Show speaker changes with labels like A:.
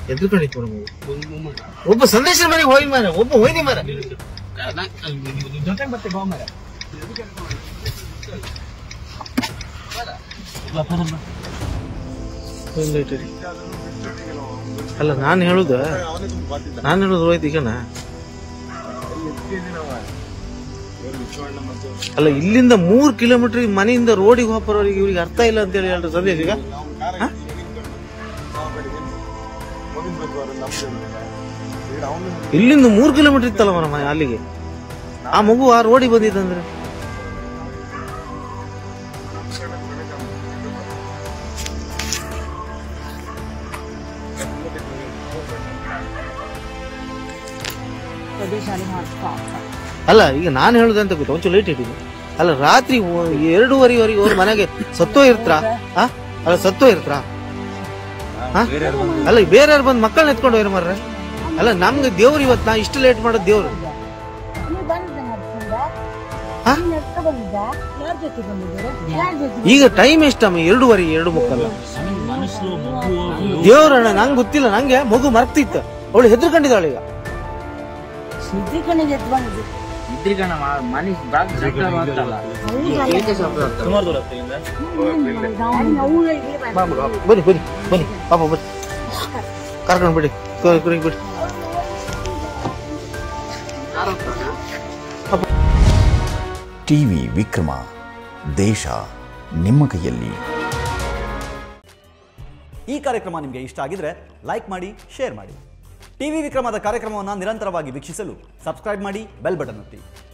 A: ಎದ್ರುಕೊಂಡಿತ್ತು ಒಬ್ಬ ಸಂದೇಶ ಮನೆಗೆ ಹೋಗಿ ಮಾರ ಒಬ್ಬ ಹೋಯ್ನಿ ಮಾರ ಜೊತೆಗೆ ಮತ್ತೆ ಬಾ ಮಾರ ಅಲ್ಲ ನಾನು ಹೇಳುದು ರೋಹಿತ್ ಈಗನ ಅಲ್ಲ ಇಲ್ಲಿಂದ 3 ಕಿಲೋಮೀಟರ್ ಮನೆಯಿಂದ ರೋಡಿಗೆ ಹೋಗೋರಿಗೆ ಇವ್ರಿಗೆ ಅರ್ಥ ಇಲ್ಲ ಅಂತ ಹೇಳಿ ಹೇಳ್ರಿ ಸಂದೇಶ್ ಈಗ ಇಲ್ಲಿಂದ 3 ಕಿಲೋಮೀಟರ್ ಇತ್ತಲ್ಲ ಮನ ಮನೆ ಅಲ್ಲಿಗೆ ಆ ಮಗು ಆ ರೋಡಿಗೆ ಬಂದಿತ್ತಂದ್ರೆ ಅಲ್ಲ ಈಗ ನಾನು ಹೇಳುದಂತ ಗೊತ್ತಾ ಒಂಚೂರು ಲೇಟ್ ಇಟ್ಟಿದ್ದೆ ಅಲ್ಲ ರಾತ್ರಿ 2:30ವರೆಗೆ ಅವ್ರ ಮನೆಗೆ ಸತ್ತೋ ಇರ್ತಾರ ಅಲ್ಲ ಸತ್ತೋ ಇರ್ತಾರ ಅಲ್ಲ ಬೇರೆಯವ್ರು ಬಂದು ಮಕ್ಕಳನ್ನ ಎತ್ಕೊಂಡು ಹೋಗ್ರಿ ಮಾರ್ರೆ ಅಲ್ಲ ನಮ್ಗೆ ದೇವ್ರು ಇವತ್ತು ನಾ ಇಷ್ಟು ಲೇಟ್ ಮಾಡೋದು ದೇವ್ರು ಈಗ ಟೈಮ್ ಎಷ್ಟಮ್ಮ 2:30 2:30 ದೇವ್ರಣ್ಣ ನಂಗೆ ಗೊತ್ತಿಲ್ಲ ನಂಗೆ ಮಗು ಮರ್ತಿತ್ತು ಅವಳು ಹೆದರ್ಕೊಂಡಿದ್ದಾಳೆ ಈಗ ಬನ್ನಿ ಬನ್ನಿ ಬನ್ನಿ ಪಾಪ ಬನ್ನಿ ಕರ್ಕೊಂಡು ಬಿಡಿ ಬಿಡಿ
B: ಟಿವಿ ವಿಕ್ರಮ ದೇಶ ನಿಮ್ಮ ಕೈಯಲ್ಲಿ.
C: ಈ ಕಾರ್ಯಕ್ರಮ ನಿಮಗೆ ಇಷ್ಟ ಆಗಿದ್ರೆ ಲೈಕ್ ಮಾಡಿ, ಶೇರ್ ಮಾಡಿ. ಟಿವಿ ವಿಕ್ರಮದ ಕಾರ್ಯಕ್ರಮವನ್ನು ನಿರಂತರವಾಗಿ ವೀಕ್ಷಿಸಲು ಸಬ್ಸ್ಕ್ರೈಬ್ ಮಾಡಿ, ಬೆಲ್ ಬಟನ್ ಒತ್ತಿ.